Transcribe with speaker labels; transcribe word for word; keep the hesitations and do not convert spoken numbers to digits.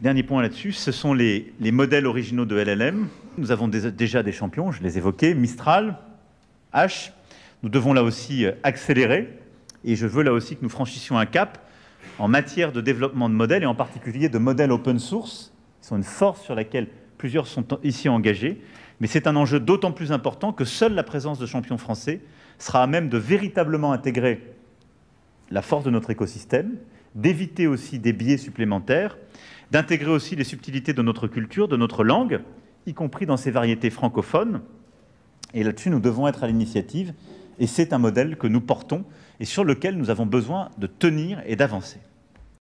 Speaker 1: Dernier point là-dessus, ce sont les, les modèles originaux de L L M. Nous avons des, déjà des champions, je les évoquais, Mistral, H. Nous devons là aussi accélérer et je veux là aussi que nous franchissions un cap en matière de développement de modèles et en particulier de modèles open source, qui sont une force sur laquelle plusieurs sont ici engagés. Mais c'est un enjeu d'autant plus important que seule la présence de champions français sera à même de véritablement intégrer la force de notre écosystème, d'éviter aussi des biais supplémentaires, d'intégrer aussi les subtilités de notre culture, de notre langue, y compris dans ces variétés francophones. Et là-dessus, nous devons être à l'initiative, et c'est un modèle que nous portons et sur lequel nous avons besoin de tenir et d'avancer.